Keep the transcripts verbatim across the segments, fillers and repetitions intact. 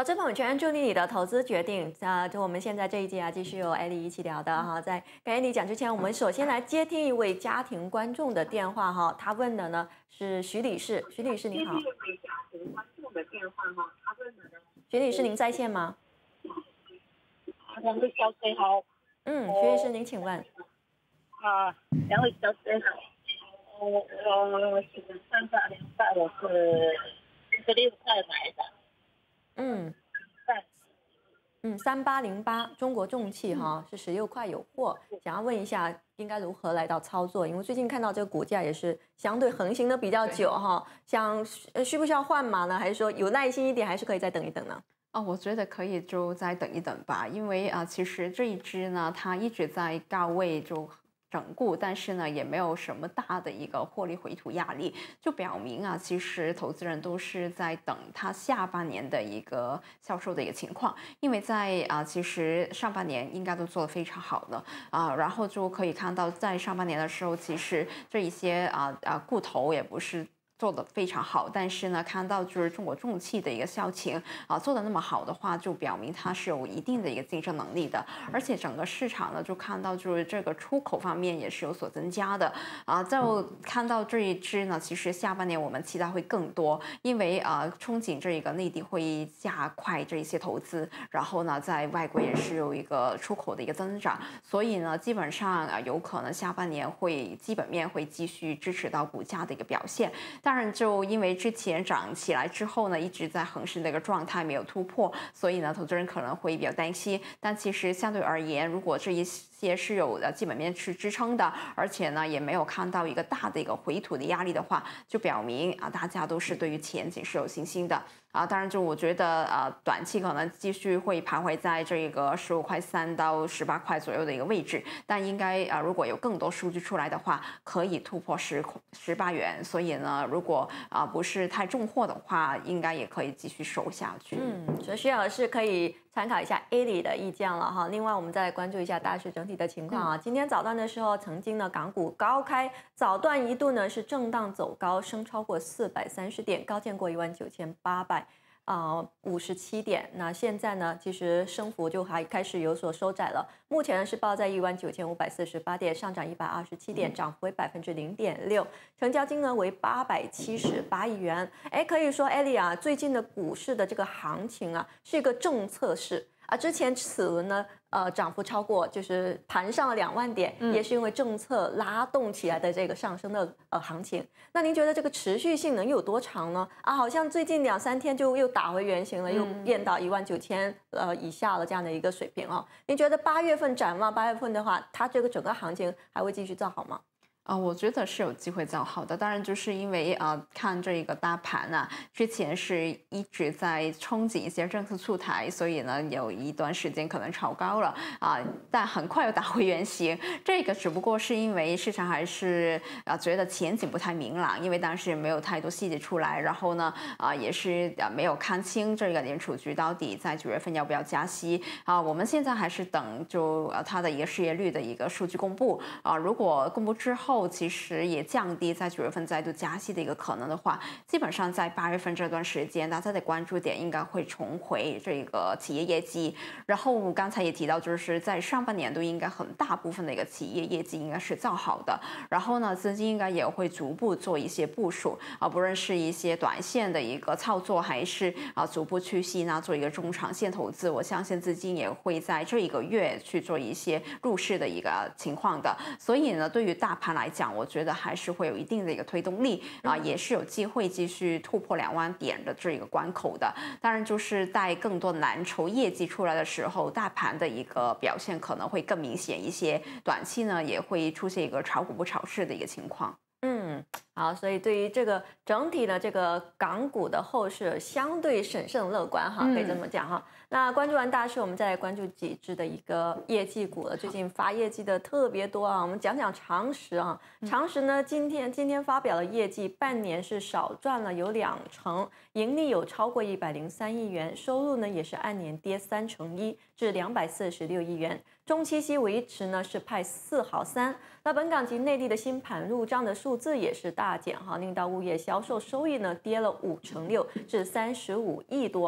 投资朋友圈，祝你的投资决定。啊，就我们现在这一集啊，继续由艾莉一起聊的哈。在跟艾莉讲之前，我们首先来接听一位家庭观众的电话哈。他问的呢是徐女士，徐女士你好。接听一位家庭观众的电话哈，他问的呢。徐女士您在线吗？ 两位小姐好。 嗯，徐女士您请问。 啊，两位小姐好。我我是三八零八，我是十六块买的。 嗯，嗯，三八零八中国重汽哈是十六块有货，想要问一下应该如何来到操作？因为最近看到这个股价也是相对横行的比较久哈，想需不需要换码呢？还是说有耐心一点，还是可以再等一等呢？ 哦，我觉得可以就再等一等吧，因为啊、呃，其实这一支呢，它一直在高位就整固，但是呢，也没有什么大的一个获利回吐压力，就表明啊，其实投资人都是在等它下半年的一个销售的一个情况，因为在啊、呃，其实上半年应该都做得非常好的啊、呃，然后就可以看到在上半年的时候，其实这一些啊啊固投也不是做得非常好，但是呢，看到就是中国重汽的一个销情啊做得那么好的话，就表明它是有一定的一个竞争能力的，而且整个市场呢就看到就是这个出口方面也是有所增加的啊，就看到这一支呢，其实下半年我们期待会更多，因为啊憧憬这个内地会加快这一些投资，然后呢在外国也是有一个出口的一个增长，所以呢基本上啊有可能下半年会基本面会继续支持到股价的一个表现。当然，就因为之前涨起来之后呢，一直在横市的一个状态没有突破，所以呢，投资人可能会比较担心。但其实相对而言，如果这一些是有的基本面是支撑的，而且呢也没有看到一个大的一个回吐的压力的话，就表明啊大家都是对于前景是有信心的啊。当然，就我觉得啊，短期可能继续会徘徊在这个十五块三到十八块左右的一个位置，但应该啊如果有更多数据出来的话，可以突破十十八元。所以呢，如果啊、呃、不是太重货的话，应该也可以继续守下去。 嗯，所以需要的是可以参考一下 A 里的意见了哈。另外，我们再来关注一下大市整体的情况啊。嗯、今天早段的时候，曾经呢港股高开，早段一度呢是震荡走高，升超过四百三十点，高见过一万九千八百。啊，五十七点。那现在呢，其实升幅就还开始有所收窄了。目前呢是报在一万九千五百四十八点，上涨一百二十七点，涨幅为百分之零点六，成交金额为八百七十八亿元。哎，可以说，艾莉啊，最近的股市的这个行情啊，是一个政策市。啊，之前此轮呢，呃，涨幅超过就是盘上了两万点，嗯、也是因为政策拉动起来的这个上升的呃行情。那您觉得这个持续性能有多长呢？啊，好像最近两三天就又打回原形了，嗯、又变到一万九千呃以下了这样的一个水平哦。您觉得八月份展望八月份的话，它这个整个行情还会继续造好吗？ 啊、呃，我觉得是有机会造好的。当然，就是因为啊、呃，看这个大盘啊，之前是一直在憧憬一些政策出台，所以呢，有一段时间可能炒高了啊、呃，但很快又打回原形。这个只不过是因为市场还是啊、呃、觉得前景不太明朗，因为当时没有太多细节出来，然后呢啊、呃、也是啊没有看清这个联储局到底在九月份要不要加息啊、呃。我们现在还是等就呃它的一个失业率的一个数据公布啊、呃，如果公布之后。后其实也降低在九月份再度加息的一个可能的话，基本上在八月份这段时间，大家的关注点应该会重回这个企业业绩。然后刚才也提到，就是在上半年度应该很大部分的一个企业业绩应该是造好的。然后呢，资金应该也会逐步做一些部署啊，不论是一些短线的一个操作，还是啊逐步去吸纳做一个中长线投资，我相信资金也会在这一个月去做一些入市的一个情况的。所以呢，对于大盘来讲，我觉得还是会有一定的一个推动力啊，也是有机会继续突破两万点的这个关口的。当然，就是在更多蓝筹业绩出来的时候，大盘的一个表现可能会更明显一些，短期呢也会出现一个炒股不炒市的一个情况。 嗯，好，所以对于这个整体的这个港股的后市，相对审慎乐观哈，可以这么讲哈。嗯、那关注完大市，我们再来关注几只的一个业绩股了。最近发业绩的特别多啊，我们讲讲长实啊。长实呢，今天今天发表了业绩，半年是少赚了有两成，盈利有超过一百零三亿元，收入呢也是按年跌三成一，至两百四十六亿元。中期息维持呢是派四毫三。那本港及内地的新盘入账的数字也是大减哈，令到物业销售收益呢跌了五成六，至三十五亿多哈。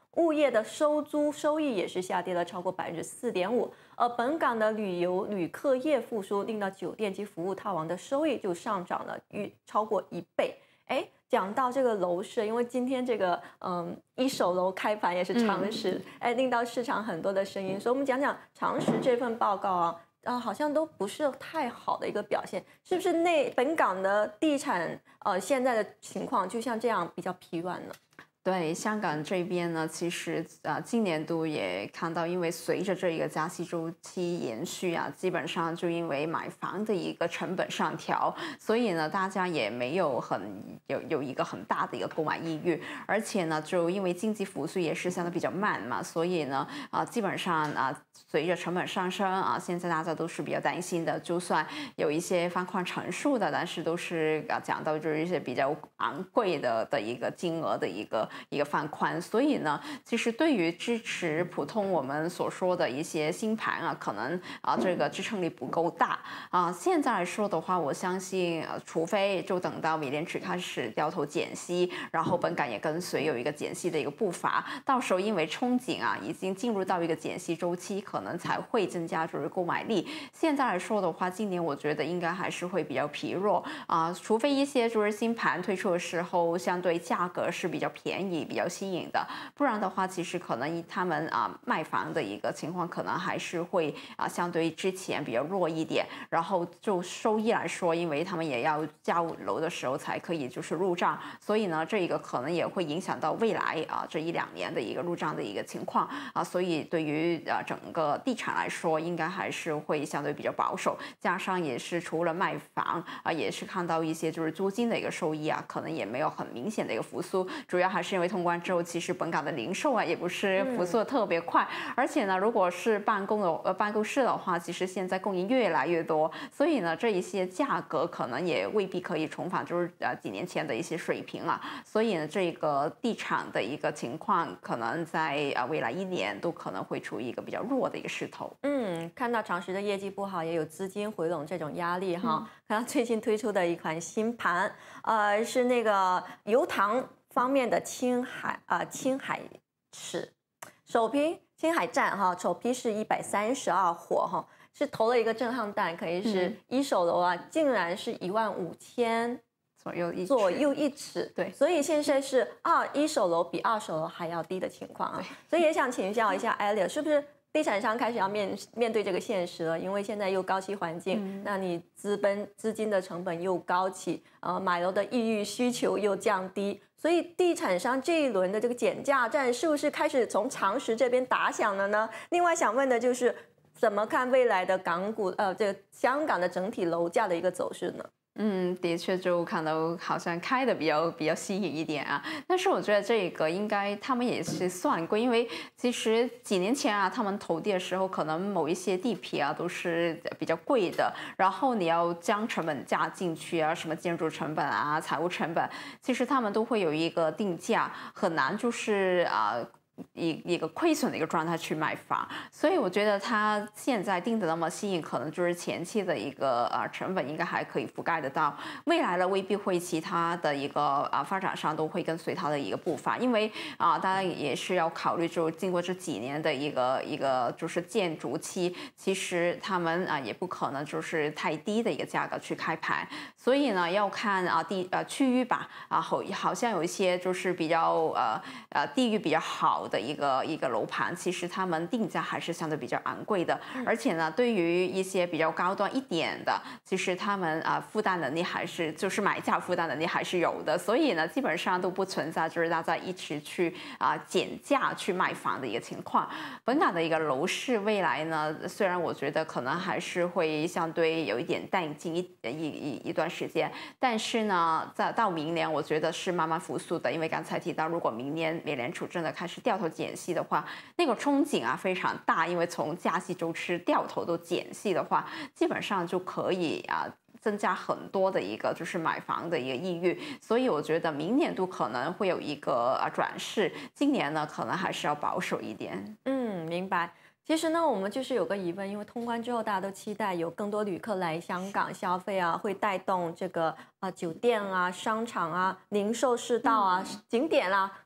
物业的收租收益也是下跌了超过百分之四点五。而本港的旅游旅客业复苏，令到酒店及服务套房的收益就上涨了逾超过一倍。哎，讲到这个楼市，因为今天这个嗯一手楼开盘也是长实，哎、嗯，令到市场很多的声音，所以我们讲讲长实这份报告啊。啊，好像都不是太好的一个表现，是不是内本港的地产呃现在的情况就像这样比较疲软呢？ 对香港这边呢，其实啊、呃，今年度也看到，因为随着这一个加息周期延续啊，基本上就因为买房的一个成本上调，所以呢，大家也没有很有有一个很大的一个购买意欲，而且呢，就因为经济复苏也是相对比较慢嘛，所以呢，啊、呃，基本上啊、呃，随着成本上升啊，现在大家都是比较担心的，就算有一些放宽成数的，但是都是啊讲到就是一些比较昂贵的的一个金额的一个。一个放宽，所以呢，其实对于支持普通我们所说的一些新盘啊，可能啊这个支撑力不够大啊。现在来说的话，我相信，呃、除非就等到美联储开始掉头减息，然后本港也跟随有一个减息的一个步伐，到时候因为憧憬啊，已经进入到一个减息周期，可能才会增加就是购买力。现在来说的话，今年我觉得应该还是会比较疲弱啊，除非一些就是新盘推出的时候，相对价格是比较便宜。比较吸引的，不然的话，其实可能他们啊卖房的一个情况，可能还是会啊相对于之前比较弱一点。然后就收益来说，因为他们也要交楼的时候才可以就是入账，所以呢，这个可能也会影响到未来啊这一两年的一个入账的一个情况啊。所以对于啊整个地产来说，应该还是会相对比较保守。加上也是除了卖房啊，也是看到一些就是租金的一个收益啊，可能也没有很明显的一个复苏，主要还是因为通关之后，其实本港的零售啊也不是复苏的特别快，嗯、而且呢，如果是办公的呃办公室的话，其实现在供应越来越多，所以呢，这一些价格可能也未必可以重返就是呃几年前的一些水平啊，所以呢，这个地产的一个情况，可能在呃未来一年都可能会处于一个比较弱的一个势头。 嗯，看到长实的业绩不好，也有资金回笼这种压力哈。嗯、看到最近推出的一款新盘，呃，是那个油塘方面的青海啊、呃，青海市首批青海站哈，首批是一百三十二伙哈，是投了一个震撼弹，可以是一手楼啊，竟然是一万五千左右一左右一尺， 对， 所以现在是二一手楼比二手楼还要低的情况啊，所以也想请教一下 Elliot， 是不是？地产商开始要面面对这个现实了，因为现在又高息环境，嗯、那你资本资金的成本又高企，呃，买楼的意欲需求又降低，所以地产商这一轮的这个减价战是不是开始从长实这边打响了呢？另外想问的就是，怎么看未来的港股呃这个香港的整体楼价的一个走势呢？ 嗯，的确就看到好像开的比较比较吸引一点啊，但是我觉得这个应该他们也是算过，因为其实几年前啊，他们投地的时候，可能某一些地皮啊都是比较贵的，然后你要将成本加进去啊，什么建筑成本啊、财务成本，其实他们都会有一个定价，很难就是啊。一一个亏损的一个状态去买房，所以我觉得它现在定的那么吸引，可能就是前期的一个呃成本应该还可以覆盖得到，未来的未必会其他的一个啊发展商都会跟随它的一个步伐，因为啊大家也是要考虑，就经过这几年的一个一个就是建筑期，其实他们啊也不可能就是太低的一个价格去开盘，所以呢要看啊地呃区域吧，啊好好像有一些就是比较呃呃地域比较好的一个一个楼盘，其实他们定价还是相对比较昂贵的，而且呢，对于一些比较高端一点的，其实他们啊负担能力还是就是买家负担能力还是有的，所以呢，基本上都不存在就是大家一起去啊减价去卖房的一个情况。本港的一个楼市未来呢，虽然我觉得可能还是会相对有一点淡静一一一一段时间，但是呢，在到明年，我觉得是慢慢复苏的，因为刚才提到，如果明年美联储真的开始掉头减息的话，那个憧憬啊非常大，因为从加息周期掉头都减息的话，基本上就可以啊增加很多的一个就是买房的一个意欲，所以我觉得明年度可能会有一个啊转势，今年呢可能还是要保守一点。 嗯，明白。其实呢，我们就是有个疑问，因为通关之后，大家都期待有更多旅客来香港消费啊，会带动这个啊、呃、酒店啊、商场啊、零售市道啊、嗯、景点啦、啊，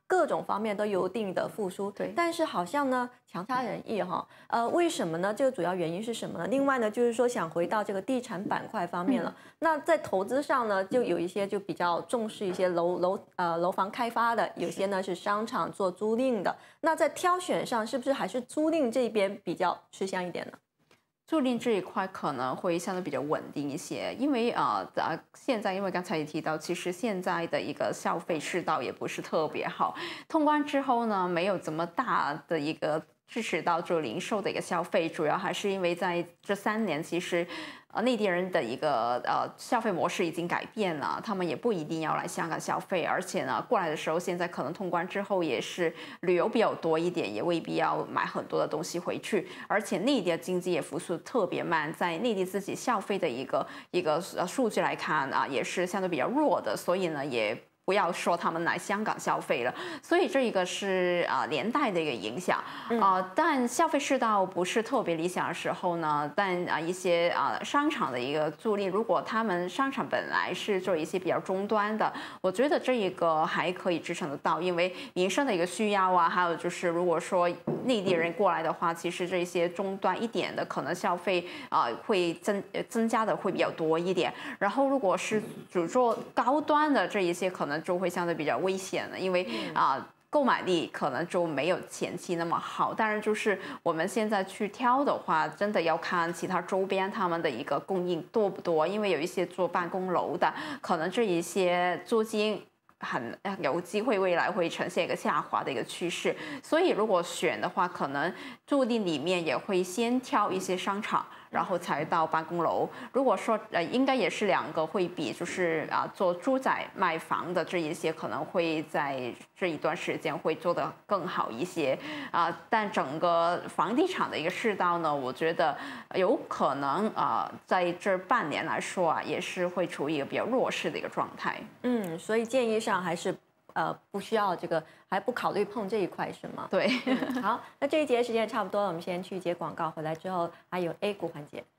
各种方面都有一定的复苏。 对， 但是好像呢强差人意哈。呃，为什么呢？这个主要原因是什么呢？另外呢，就是说想回到这个地产板块方面了。嗯、那在投资上呢，就有一些就比较重视一些楼楼呃楼房开发的，有些呢是商场做租赁的。那在挑选上，是不是还是租赁这边比较吃香一点呢？ 租赁这一块可能会相对比较稳定一些，因为啊呃现在因为刚才也提到，其实现在的一个消费世道也不是特别好，通关之后呢，没有这么大的一个支持到做零售的一个消费，主要还是因为在这三年其实。呃，内地人的一个呃消费模式已经改变了，他们也不一定要来香港消费，而且呢，过来的时候现在可能通关之后也是旅游比较多一点，也未必要买很多的东西回去，而且内地的经济也复苏特别慢，在内地自己消费的一个一个呃数据来看啊，也是相对比较弱的，所以呢也。不要说他们来香港消费了，所以这一个是啊、呃、连带的一个影响啊、嗯呃。但消费世道不是特别理想的时候呢，但啊、呃、一些啊、呃、商场的一个租赁，如果他们商场本来是做一些比较中端的，我觉得这一个还可以支撑得到，因为民生的一个需要啊，还有就是如果说内地人过来的话，其实这些中端一点的可能消费啊、呃、会增增加的会比较多一点，然后如果是只做高端的这一些可能。就会相对比较危险了，因为啊、呃，购买力可能就没有前期那么好。当然，就是我们现在去挑的话，真的要看其他周边他们的一个供应多不多，因为有一些做办公楼的，可能这一些租金。很有机会未来会呈现一个下滑的一个趋势，所以如果选的话，可能注定里面也会先挑一些商场，然后才到办公楼。如果说呃，应该也是两个会比，就是啊做住宅卖房的这一些可能会在这一段时间会做得更好一些啊。但整个房地产的一个世道呢，我觉得有可能啊在这半年来说啊，也是会处于一个比较弱势的一个状态。 嗯，所以建议上还是呃不需要这个，还不考虑碰这一块是吗？ 对、 嗯。好，那这一节时间差不多了，我们先去一节广告，回来之后还有 A 股环节。